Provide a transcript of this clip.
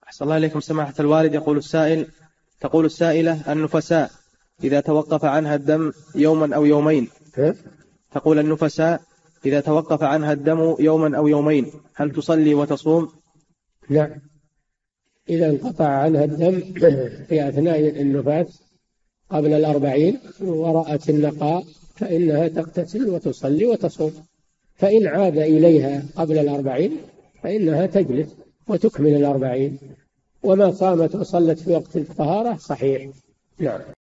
أحسن الله إليكم سماحة الوالد. تقول السائلة: النفساء إذا توقف عنها الدم يوما أو يومين. تقول النفساء إذا توقف عنها الدم يوما أو يومين هل تصلي وتصوم؟ لا، إذا انقطع عنها الدم في أثناء النفاس قبل 40 ورأت النقاء فإنها تغتسل وتصلي وتصوم. فإن عاد إليها قبل 40 فإنها تجلس وتكمل 40، وما صامت وصلت في وقت الطهارة صحيح. نعم.